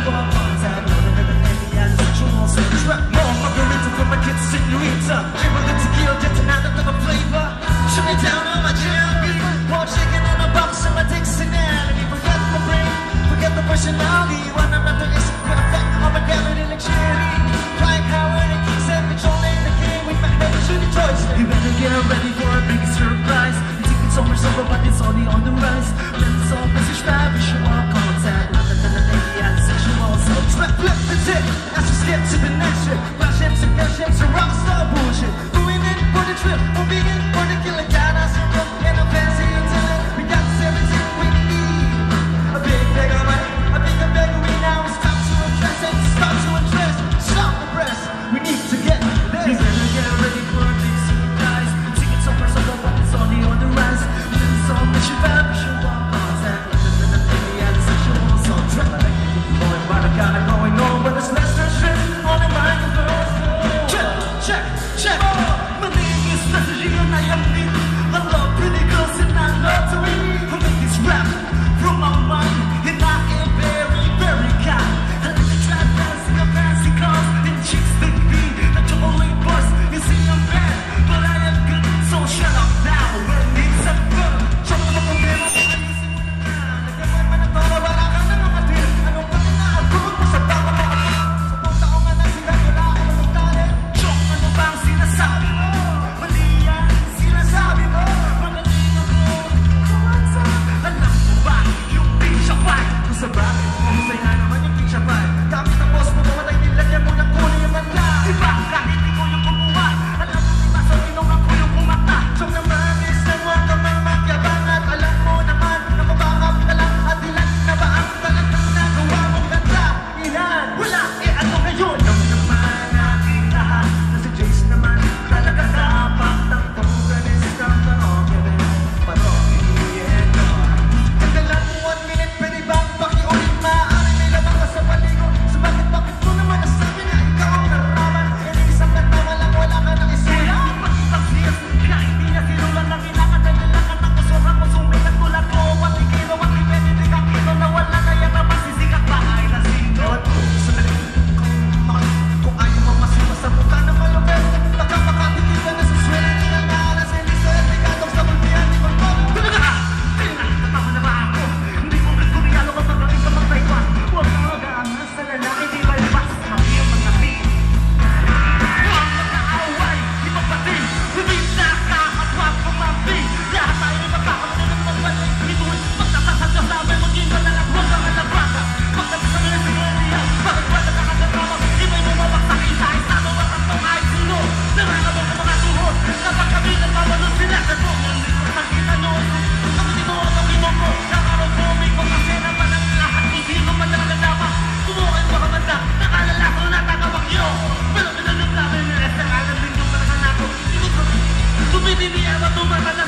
sexual contact, more than any other sexual sex. Rap more margarita for my kids, senorita. Dribble the tequila, get another flavor. Shut me down on my jam beat. More chicken on a box of my dictionary. Forget my brain, forget the personality. When I'm not the issue, with effect on my gravity like cherry. Like Howard and Keith said, controlling the game with my head to the choice. You better get ready for a big surprise. You think it's over, but it's only on the rise. Let's all message by visual contact. Not that any other sexual sex. Flip the tip, as we skip to the next shit. Flash hips and cash hips and rockstar bullshit. Going in for the trip, moving in for the killer. Got us a room and a fancy intent. We got everything we need. A big bag of money, a big bag of weed. Now it's time to impress and start to interest. Stop the press, we need to get this. You better get ready for a big surprise. Tickets over, but it's only on the rise. Let's all make you bad, visual contact. Not that any other sexual songs. Going by the kind of going on, but it's less than stress on the microphone. Check, check. My name is Messaging and I am me. I love pretty girls and I love to read. I make this rap from my mind and I am very, very kind. I like to try dancing on fancy cars and chicks think me like chocolate bars. You see I'm bad, but I am good, so shut up now when it's a fun. Chop up a demo, ayusin mo na yan. Nagkabay man ang toro, wala ka na mga din. Ano pa rin na-approve mo sa baka mga sa punta ko nga na sila, wala ka na magtalit. Chok, ano ba ang sinasabi mo? Mali yan, sinasabi mo. Magaling ako, kumansa. Alam mo ba, yung pizza pie? Kung sa bakit, mahusay na naman yung pizza pie. Gamit ang boss mo, mamatay nilagyan mo ng kulo yung manda. Diba, kahit ikaw yung kumuha. Alam mo, diba, sa inong ako yung kumata. Chok naman, is na mo ka mang magyabang. At alam mo naman, na mabangap ka lang. At ilan na ba ang talagang nagawa mong ganda? Ilan? Wala, ano ngayon? Alam naman natin lahat na si Jace naman talaga dapat ng pangganista ka. Okay, parokyan ka. Tagalan mo 1 minute, pwede bang pakiulit? Maaari may labang ka sa paligo. So bakit mo naman nasabi na ikaw ang naraman? Isang katama lang, wala ka nang isira. Pag-ibang siyas, kahit di na sinulan na kailangan na nilakan ng kusura ko. Sumikat tulad ko, pati kilo, pati pwede ka kilo na wala na yan na masisikat pa ay nasinot. Kung ayaw mo masipa sa mukha ng malupet, baka makatikilan na suswela niya na alas. Hindi sa etikadok sa multihan, di ba po? Tama na ba ako? Hindi ko regalo ka magaling ka mag-Taiwan. Huwag na mag-aangas sa lalaki, di balbas. Kami ang mga pin. Huwag mag-aaway, di magpatin. Hindi na kakatwag pumampi. Lahat tayo ay magkakaroon ng magbalik. Ito'y magtatasad ka sa amin. Maging ka na lang, huwag ka na bata. Magtatas kami ng siguriya. Bakit ba nakakadrama? Iba'y bumabak sa kisay. Ano ba ang tungay sino? Naranabang ko mga tuhod. Kapag kami nagmamalot sila, katong yung likod sa kita noon. Ang tinuod ang imo ko. Nakaroon ko, may kong kasi naman ang lahat. Hindi ko man nakadama. Tumukay mo ka banda. Nakalalako na tagabakyo. Pero pinalog namin yung rest. Ang alam din yung malakan ako. Tumiti niya ba tumaka na